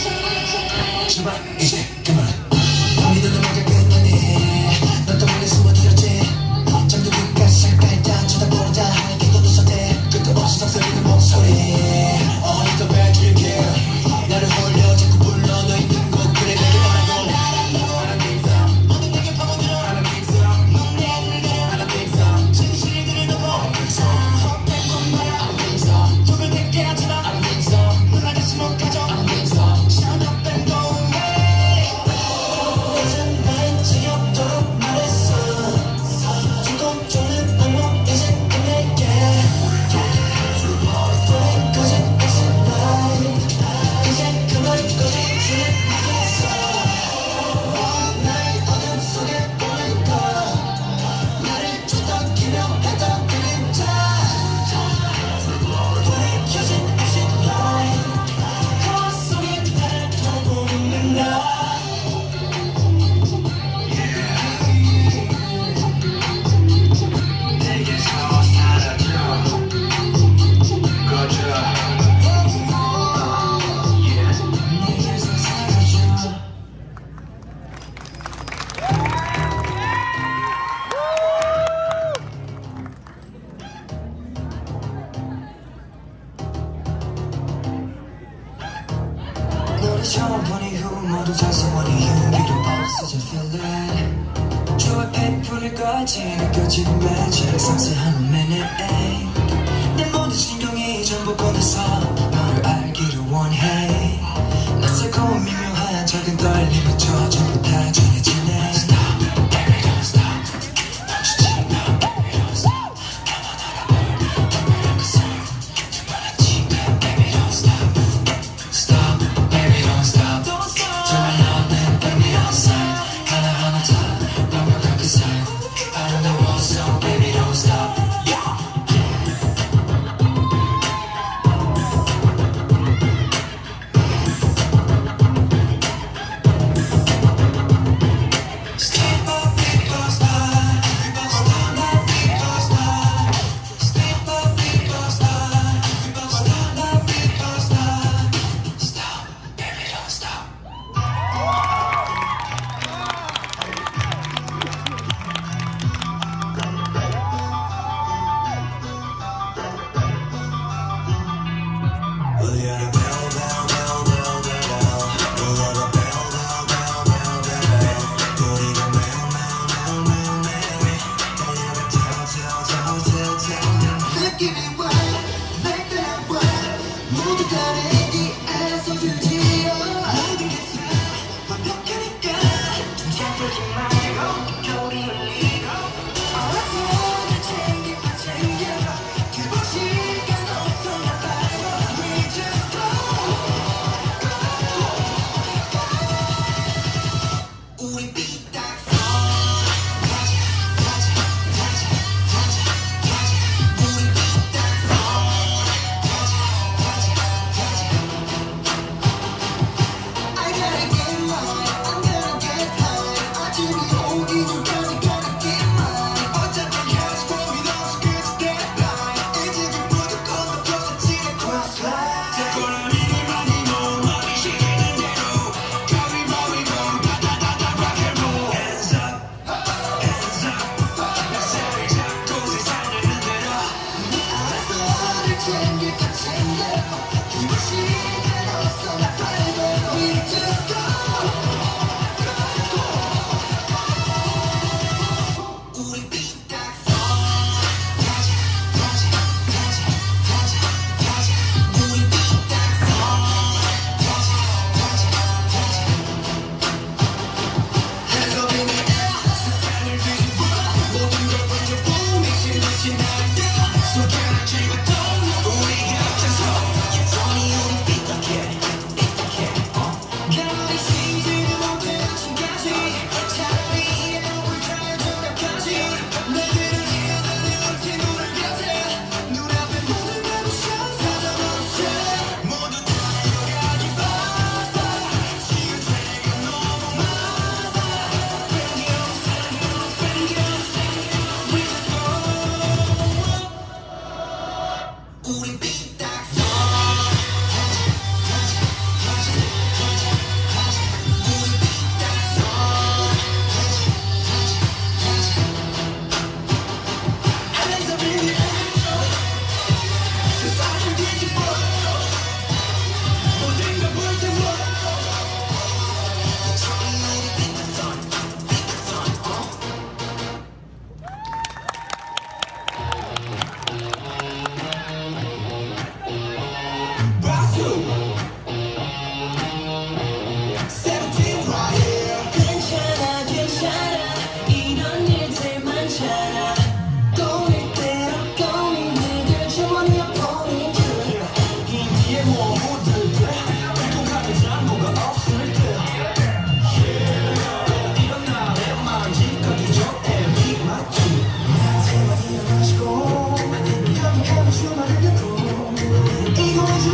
제발 이제 그만 밤이 눈을 막아 끝나네 넌 또 몰래 숨어들었지 잠들기까지 잠깐 다 쳐다보다 하얗게 넌 웃었대 끝도 없이 상스러운 목소리 어디서 배줄게 나를 홀려 자꾸 불러 너 있는 곳 그래 내게 말하고 I don't think so 모든 내게 파고들어 I don't think so 넌 내 눈을 가려 I don't think so 진실들을 덮어 I don't think so 헛된 꿈마야 I don't think so 독을 듣게 하지마 I don't think so 넌 아저씨 못 가져 I don't think so Shut up and go away 이젠 날 지겹도록 말했어 두고 쫓는 악몽 이제 끝낼게 거짓 exit life 이제 그만 거짓을 하겠어 나의 어둠 속에 보일까 나를 쫓던 기묘했던 그림자 돌이켜진 exit life 거울 속에 나를 보고 있는 나 내게서 사라져 꺼져 내게서 사라져 너를 처음 본 이후 모두 달성한 이유 필요 없어진 feeling 주의 페이프를까지 느껴지는 매직 상세한 minute 내 모든 신경이 전부 꺼내서 너를 알기를 원해 낯설고 미묘한 작은 떨림마저 전부 다 전해지네 Stop, baby don't stop 멈추지 마, baby don't stop 나만 알아볼 특별한 것을 특별하지 baby don't stop Stop, baby don't stop 정말 너는 baby outside 하나하나 다 완벽한 그 사이 아름다워서 baby don't stop Stop, my feet don't stop Stop, my feet don't stop Stop, my feet don't stop Stop, my feet don't stop Stop, baby don't stop Will you hear the bell, bell, bell, bell, bell, bell? Will you hear the bell, bell, bell, bell, bell, bell? 우리가 매우, 매우, 매우, 매우, 매우 달려가 tell, tell, tell, tell, tell 느낌이 와, 날 따라와 모두 다 내 안에서 유지여 모든 게 다 완벽하니까 좀 잡아지 말고 겨울이 흘리고 알았어 날 챙겨 그 시간 없어 나 빨리 We just fly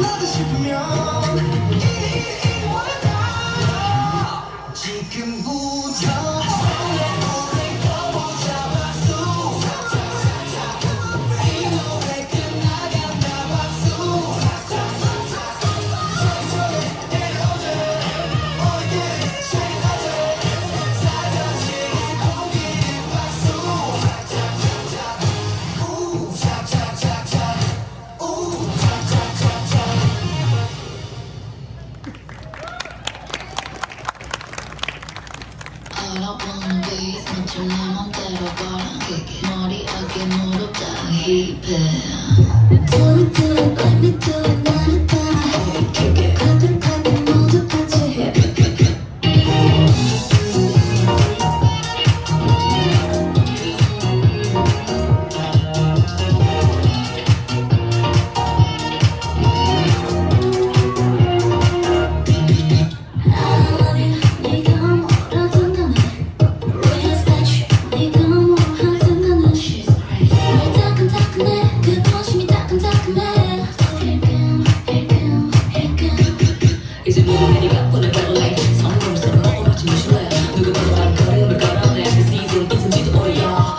끝나다 싶으면 이리 와라 지금부터 All I wanna be is 맞춰 내 맘대로 걸어 머리 어깨 무릎 다 힙해 Do it, do it, let me do it 나를 따라해 가득하게 모두 같이 해 이제 모든 일이 바쁘네 빨리 성공으로서 먹어봤지 무실래 누가 봐도 발걸음을 걸어내 그 시즌 있은지도 어려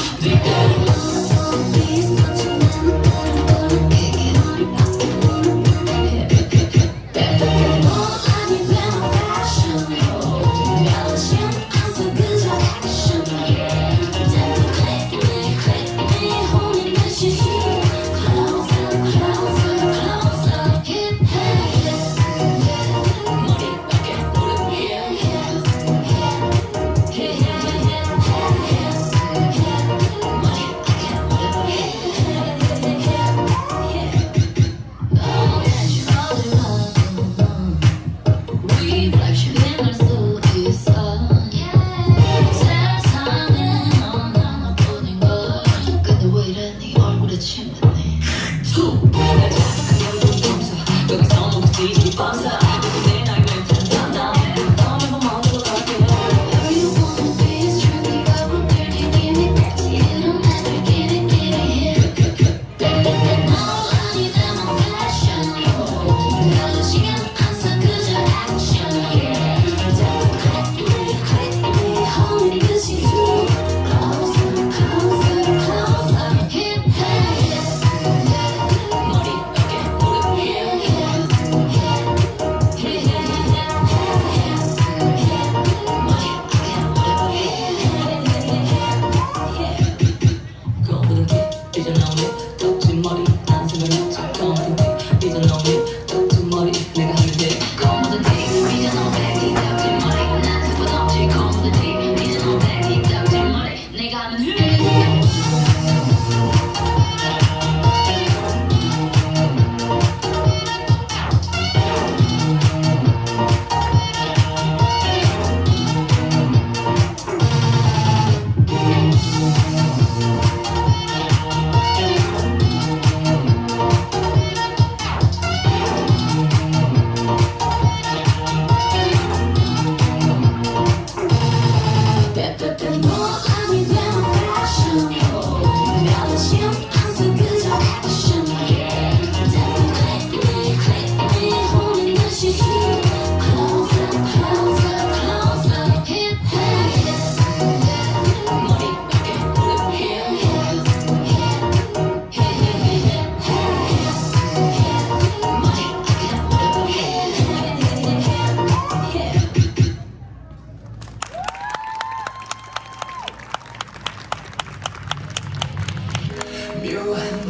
묘한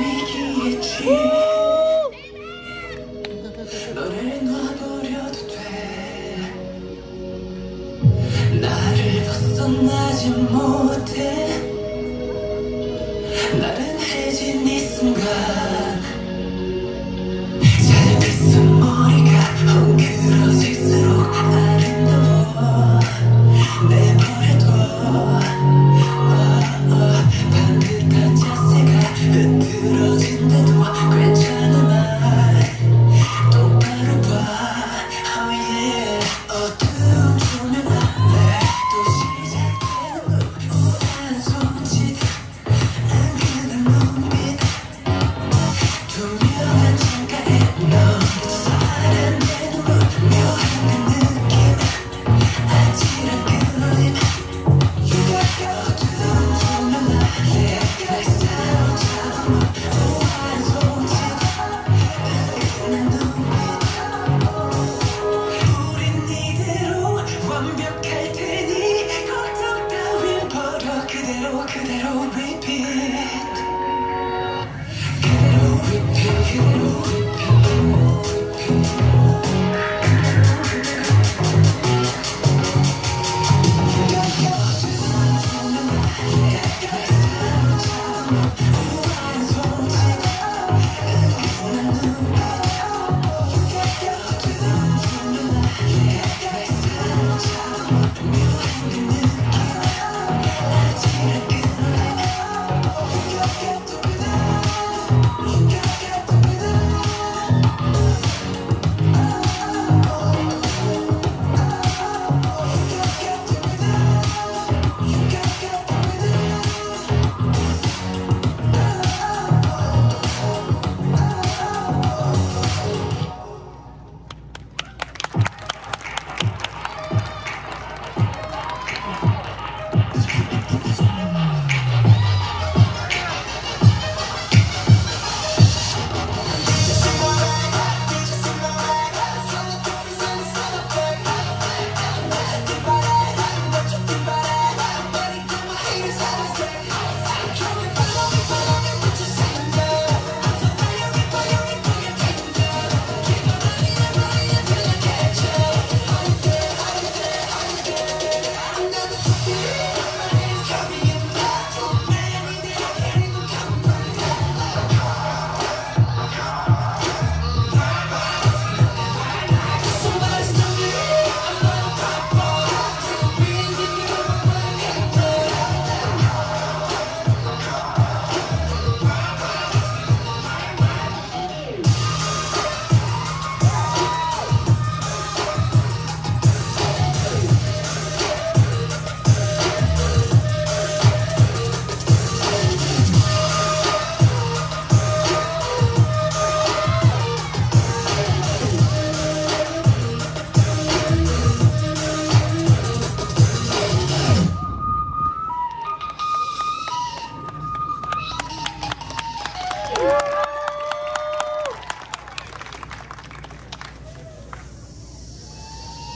분위기겠지 너를 놔버려도 돼 나를 벗어나지 못해 나른해진 이 순간 짧은 머리가 헝클어질수록 아름다워 내버려둬 반듯한 자세가 흐트러진데도 괜찮아 날 똑바로 봐 oh yeah 어두운 조명 아래 또 시작되는 우아한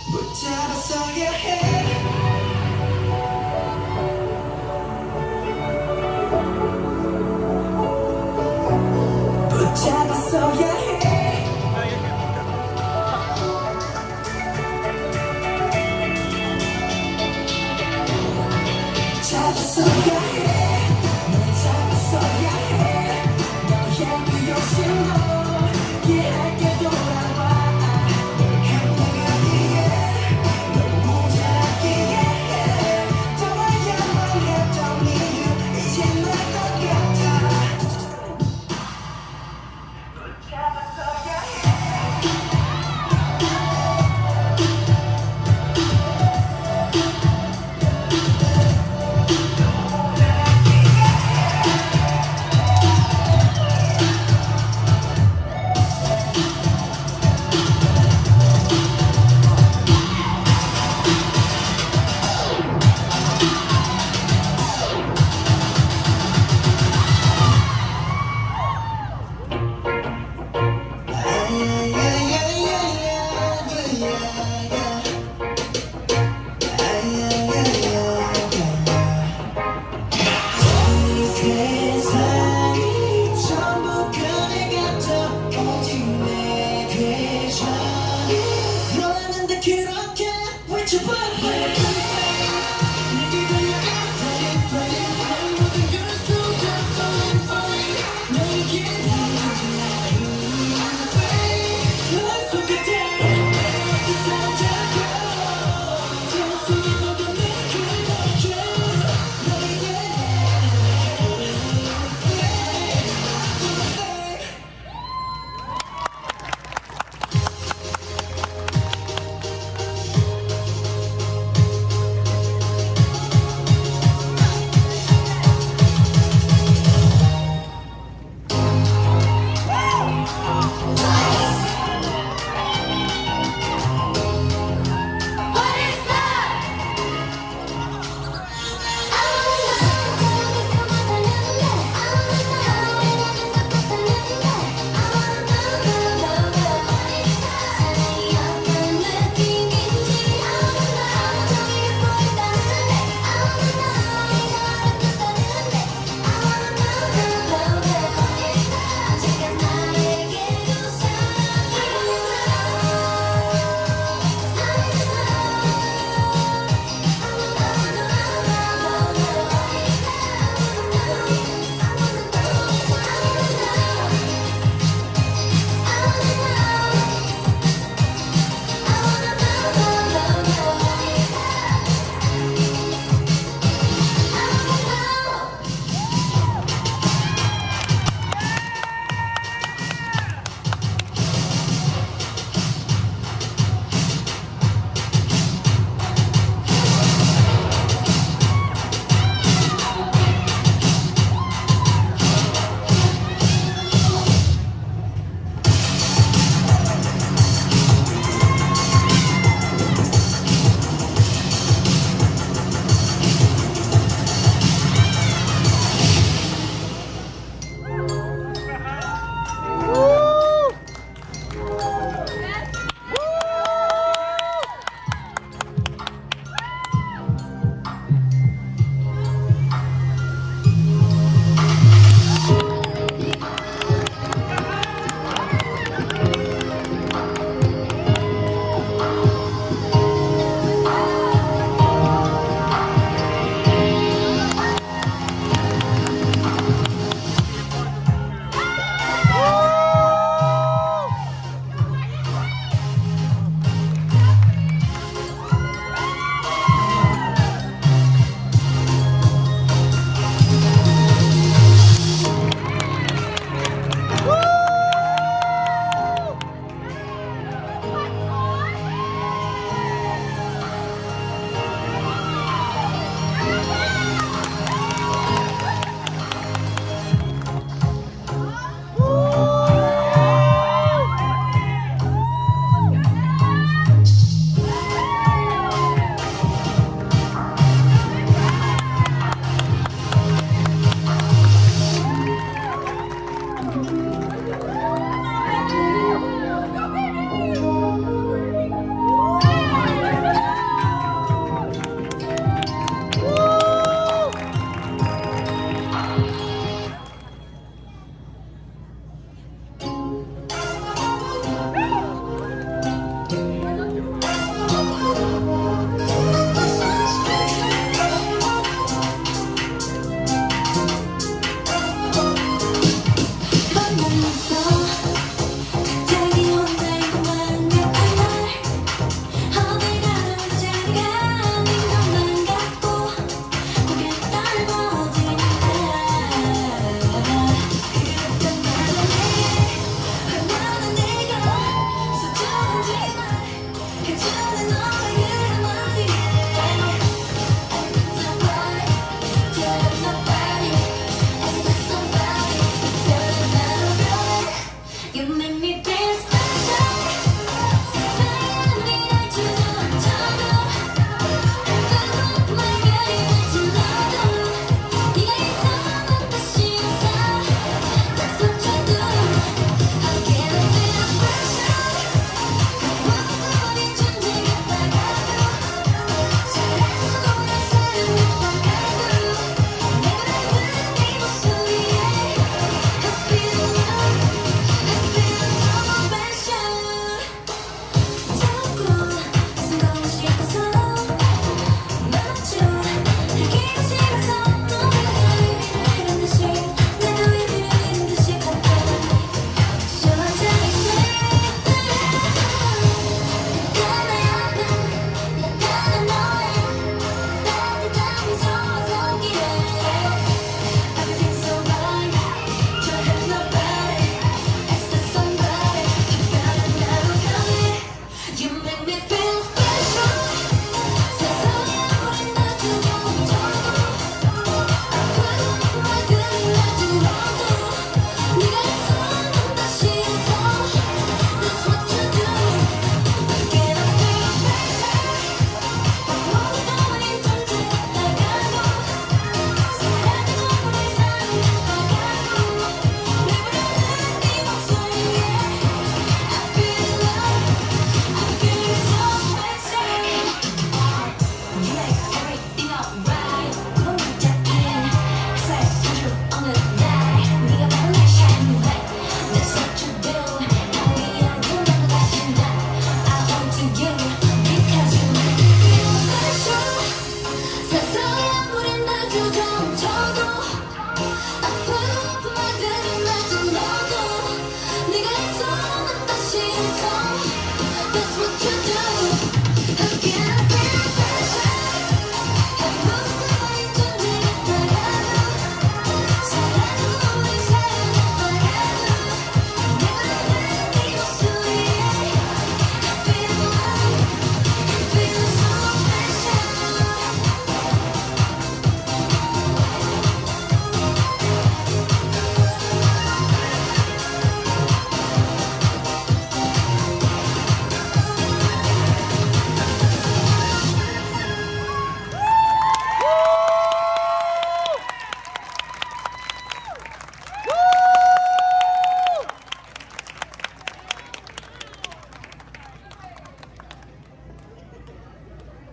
붙잡았어야 해. 붙잡았어야 해. 잡았어야 해. 널 잡았어야 해. 너의 그 욕심도 이해할게 돌아와. 널 감당하기에 너무 모자라기에 떠나야만 했던 이유 이제 날 것 같아. 널 잡았어야 해.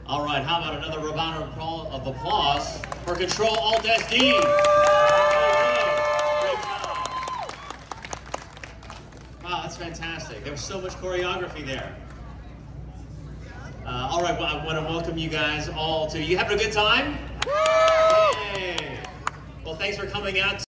All right, how about another round of applause for CTRL.ALT-D? Great job. Wow, that's fantastic. There was so much choreography there. All right, well, I want to welcome you guys all to, you having a good time? Hey. Well, thanks for coming out.